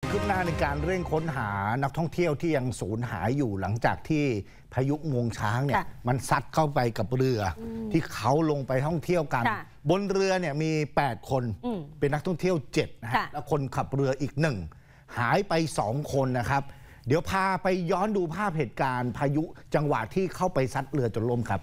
คืบหน้าในการเร่งค้นหานักท่องเที่ยวที่ยังสูญหายอยู่หลังจากที่พายุงวงช้างเนี่ยมันซัดเข้าไปกับเรือที่เขาลงไปท่องเที่ยวกันบนเรือเนี่ยมี8คนเป็นนักท่องเที่ยว7นะฮะแล้วคนขับเรืออีก1หายไป2คนนะครับเดี๋ยวพาไปย้อนดูภาพเหตุการณ์พายุจังหวะที่เข้าไปซัดเรือจนล่มครับ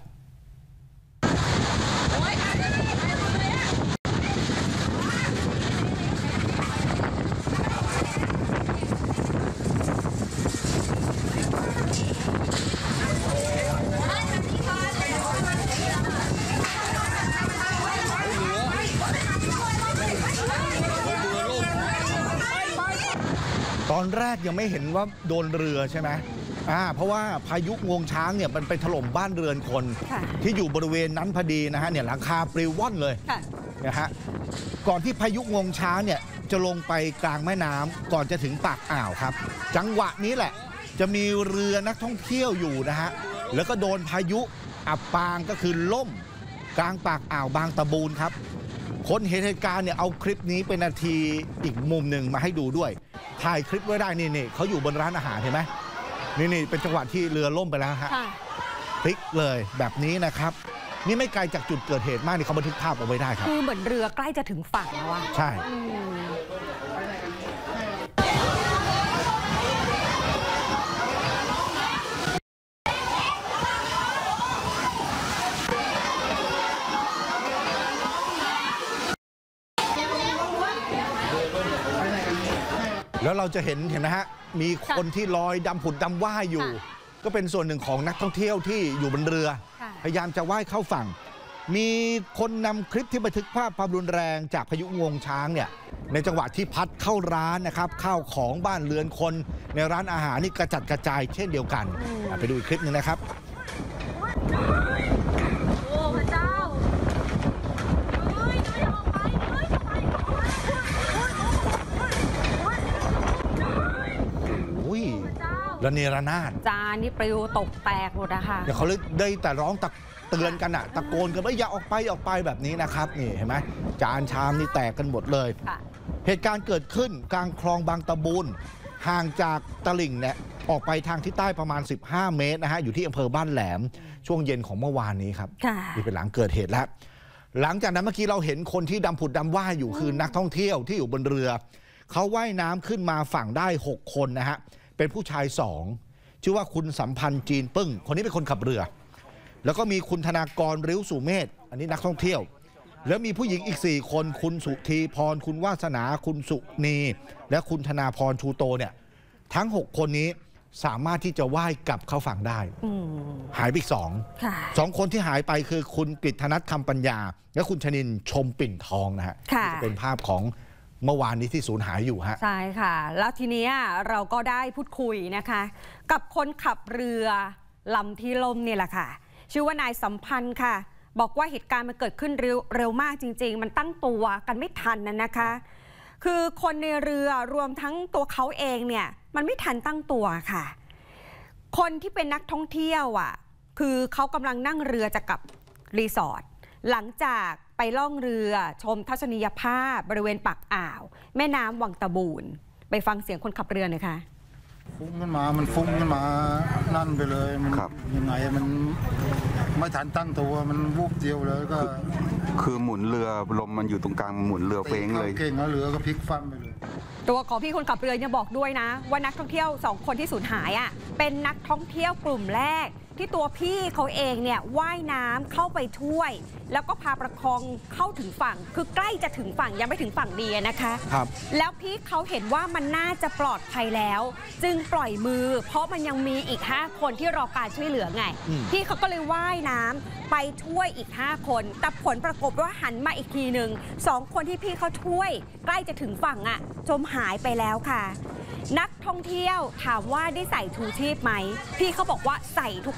ตอนแรกยังไม่เห็นว่าโดนเรือใช่ไหมเพราะว่าพายุงวงช้างเนี่ยมันไปถล่มบ้านเรือนคนที่อยู่บริเวณนั้นพอดีนะฮะเนี่ยหลังคาปลิวว่อนเลยนะฮะก่อนที่พายุงวงช้างเนี่ยจะลงไปกลางแม่น้ำก่อนจะถึงปากอ่าวครับจังหวะนี้แหละจะมีเรือนักท่องเที่ยวอยู่นะฮะแล้วก็โดนพายุอับปางก็คือล่มกลางปากอ่าวบางตะบูนครับคนเห็นเหตุการณ์เนี่ยเอาคลิปนี้เป็นนาทีอีกมุมหนึ่งมาให้ดูด้วยถ่ายคลิปไว้ได้นี่เขาอยู่บนร้านอาหารเห็นไหมนี่เป็นจังหวะที่เรือล่มไปแล้วฮะพลิกเลยแบบนี้นะครับนี่ไม่ไกลจากจุดเกิดเหตุมากนี่เขาบันทึกภาพเอาไว้ได้ครับคือเหมือนเรือใกล้จะถึงฝั่งแล้วอะใช่แล้วเราจะเห็นไหมฮะมีคนที่ลอยดำผุดดำว่ายอยู่ก็เป็นส่วนหนึ่งของนักท่องเที่ยวที่อยู่บนเรือพยายามจะว่ายเข้าฝั่งมีคนนำคลิปที่บันทึกภาพความรุนแรงจากพายุงวงช้างเนี่ยในจังหวะที่พัดเข้าร้านนะครับข้าวของบ้านเรือนคนในร้านอาหารนี่กระจัดกระจายเช่นเดียวกันไปดูอีกคลิปนึงนะครับระเนระนาดจานนี่ปลิวตกแตกหมดอะค่ะเดี๋ยวเขาเลยได้แต่ร้องเตือนกันอะตะโกนกันว่าอย่าออกไปแบบนี้นะครับนี่เห็นไหมจานชามนี่แตกกันหมดเลยเหตุการณ์เกิดขึ้นกลางคลองบางตะบูนห่างจากตลิ่งเนี่ยออกไปทางทิศใต้ประมาณ15 เมตรนะฮะอยู่ที่อำเภอบ้านแหลมช่วงเย็นของเมื่อวานนี้ครับนี่เป็นหลังเกิดเหตุแล้วหลังจากนั้นเมื่อกี้เราเห็นคนที่ดำผุดดำว่ายอยู่คือนักท่องเที่ยวที่อยู่บนเรือเขาว่ายน้ำขึ้นมาฝั่งได้6 คนนะฮะเป็นผู้ชาย2ชื่อว่าคุณสัมพันธ์จีนปึ้งคนนี้เป็นคนขับเรือแล้วก็มีคุณธนากรริ้วสุเมธอันนี้นักท่องเที่ยวแล้วมีผู้หญิงอีก4 คนคุณสุธีพรคุณวาสนาคุณสุนีและคุณธนาพรชูโตเนี่ยทั้ง6 คนนี้สามารถที่จะว่ายกลับเข้าฝั่งได้หายไปอีก2 คนที่หายไปคือคุณกฤษณัฐคำปัญญาและคุณชนินชมปิ่นทองนะฮะเป็นภาพของเมื่อวานนี้ที่สูญหายอยู่ฮะใช่ค่ะแล้วทีนี้เราก็ได้พูดคุยนะคะกับคนขับเรือลำที่ล่มนี่แหละค่ะชื่อว่านายสัมพันธ์ค่ะบอกว่าเหตุการณ์มันเกิดขึ้นเร็วมากจริงๆมันตั้งตัวกันไม่ทันนะคะคือคนในเรือรวมทั้งตัวเขาเองเนี่ยมันไม่ทันตั้งตัวค่ะคนที่เป็นนักท่องเที่ยวคือเขากำลังนั่งเรือจะกลับรีสอร์ทหลังจากไปล่องเรือชมทัศนียภาพบริเวณปากอ่าวแม่น้ำวังตะบูนไปฟังเสียงคนขับเรือหน่อยค่ะฟุ้งขึ้นมามันฟุ้งขึ้นมานั่นไปเลยมันยังไงมันไม่ทันตั้งตัวมันวูบเดียวเลยก็คือหมุนเรือลมมันอยู่ตรงกลางหมุนเรือเฟ้งเลยเก่งแล้วเรือก็พลิกฟั่นไปเลยตัวของพี่คนขับเรือยังบอกด้วยนะว่านักท่องเที่ยว2 คนที่สูญหายเป็นนักท่องเที่ยวกลุ่มแรกที่ตัวพี่เขาเองเนี่ยว่ายน้ำเข้าไปช่วยแล้วก็พาประคองเข้าถึงฝั่งคือใกล้จะถึงฝั่งยังไม่ถึงฝั่งดีนะคะครับแล้วพี่เขาเห็นว่ามันน่าจะปลอดภัยแล้วจึงปล่อยมือเพราะมันยังมีอีก5 คนที่รอการช่วยเหลือไงพี่เขาก็เลยว่ายน้ำไปช่วยอีก5 คนแต่ผลปรากฏว่าหันมาอีกทีหนึ่ง2 คนที่พี่เขาช่วยใกล้จะถึงฝั่งจมหายไปแล้วค่ะนักท่องเที่ยวถามว่าได้ใส่ชูชีพไหมพี่เขาบอกว่าใส่ทุก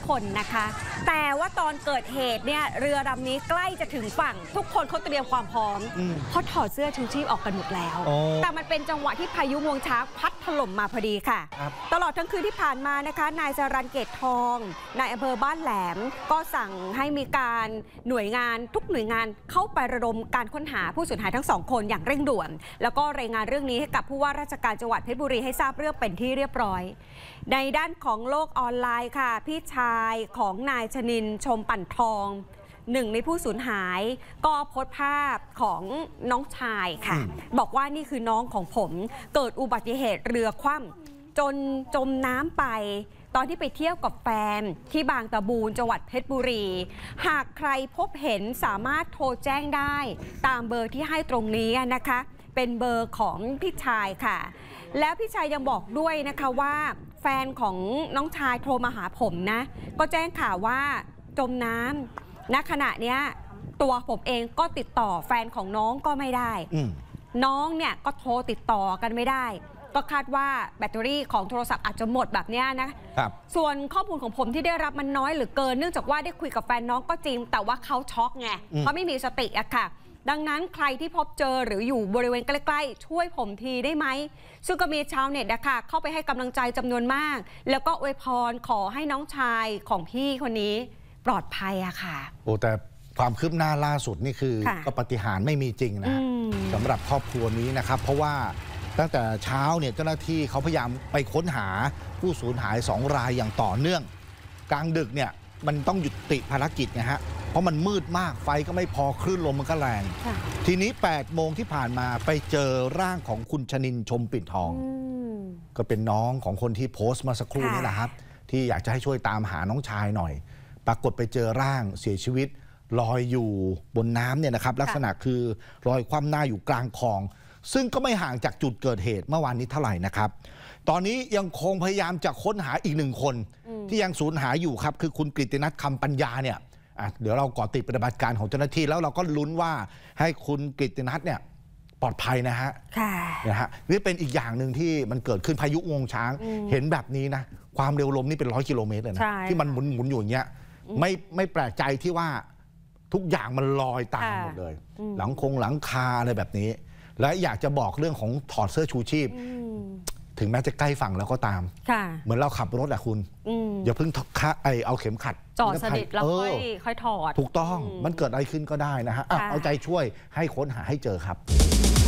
คนนะคะ แต่ว่าตอนเกิดเหตุเนี่ยเรือลำนี้ใกล้จะถึงฝั่งทุกคนเขาเตรียมความพร้อมเขาถอดเสื้อชูชีพออกกันหมดแล้วแต่มันเป็นจังหวะที่พายุงวงช้างพัดถล่มมาพอดีค่ะตลอดทั้งคืนที่ผ่านมานะคะนายสรัญเกตทองนายอำเภอบ้านแหลมก็สั่งให้มีการหน่วยงานทุกหน่วยงานเข้าไประดมการค้นหาผู้สูญหายทั้ง2 คนอย่างเร่งด่วนแล้วก็รายงานเรื่องนี้ให้กับผู้ว่าราชการจังหวัดเพชรบุรีให้ทราบเรื่องเป็นที่เรียบร้อยในด้านของโลกออนไลน์ค่ะพี่ชายของนายชนินทร์ชมปั่นทองหนึ่งในผู้สูญหายก็โพสต์ภาพของน้องชายค่ะบอกว่านี่คือน้องของผมเกิดอุบัติเหตุเรือคว่ำจนจมน้ำไปตอนที่ไปเที่ยวกับแฟนที่บางตะบูนจังหวัดเพชรบุรีหากใครพบเห็นสามารถโทรแจ้งได้ตามเบอร์ที่ให้ตรงนี้นะคะเป็นเบอร์ของพี่ชายค่ะแล้วพี่ชายยังบอกด้วยนะคะว่าแฟนของน้องชายโทรมาหาผมนะก็แจ้งข่าวว่าจมน้ำณขณะเนี้ยตัวผมเองก็ติดต่อแฟนของน้องก็ไม่ได้น้องเนี่ยก็โทรติดต่อกันไม่ได้ก็คาดว่าแบตเตอรี่ของโทรศัพท์อาจจะหมดแบบนี้นะครับส่วนข้อมูลของผมที่ได้รับมันน้อยหรือเกินเนื่องจากว่าได้คุยกับแฟนน้องก็จริงแต่ว่าเขาช็อกไงเพราะไม่มีสติอะค่ะดังนั้นใครที่พบเจอหรืออยู่บริเวณใกล้ๆช่วยผมทีได้ไหมซึ่งก็มีชาวเน็ตนะคะเข้าไปให้กำลังใจจำนวนมากแล้วก็อวยพรขอให้น้องชายของพี่คนนี้ปลอดภัยอะค่ะโอ้แต่ความคืบหน้าล่าสุดนี่คือก็ปาฏิหาริย์ไม่มีจริงนะสำหรับครอบครัวนี้นะครับเพราะว่าตั้งแต่เช้าเนี่ยเจ้าหน้าที่เขาพยายามไปค้นหาผู้สูญหาย2 รายอย่างต่อเนื่องกลางดึกเนี่ยมันต้องหยุดติภารกิจนะฮะเพราะมันมืดมากไฟก็ไม่พอคลื่นลมมันก็แรงทีนี้8 โมงที่ผ่านมาไปเจอร่างของคุณชนินทร์ชมปิ่นทองก็เป็นน้องของคนที่โพสต์มาสักครู่นี้แหละครับที่อยากจะให้ช่วยตามหาน้องชายหน่อยปรากฏไปเจอร่างเสียชีวิตลอยอยู่บนน้ำเนี่ยนะครับลักษณะคือลอยคว่ำหน้าอยู่กลางคลองซึ่งก็ไม่ห่างจากจุดเกิดเหตุเมื่อวานนี้เท่าไหร่นะครับตอนนี้ยังคงพยายามจะค้นหาอีก1 คนที่ยังสูญหายอยู่ครับคือคุณกฤตินัทคำปัญญาเนี่ยเดี๋ยวเราก่อติดปฏิบัติการของเจ้าหน้าที่แล้วเราก็ลุ้นว่าให้คุณกฤตินัทเนี่ยปลอดภัยนะฮะนี่เป็นอีกอย่างหนึ่งที่มันเกิดขึ้นพายุงวงช้างเห็นแบบนี้นะความเร็วลมนี่เป็น100 กิโลเมตรเลยนะที่มันหมุนอยู่อย่างเงี้ยไม่แปลกใจที่ว่าทุกอย่างมันลอยตามหมดเลยหลังคาอะไรแบบนี้และอยากจะบอกเรื่องของถอดเสื้อชูชีพถึงแม้จะใกล้ฝั่งแล้วก็ตามเหมือนเราขับรถอะคุณอย่าเพิ่งเอาเข็มขัดจอดสนิทแล้วค่อยถอดถูกต้องมันเกิดอะไรขึ้นก็ได้นะฮะเอาใจช่วยให้ค้นหาให้เจอครับ